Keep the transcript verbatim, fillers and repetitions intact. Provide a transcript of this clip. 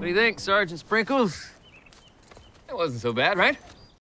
do you think, Sergeant Sprinkles? It wasn't so bad, right?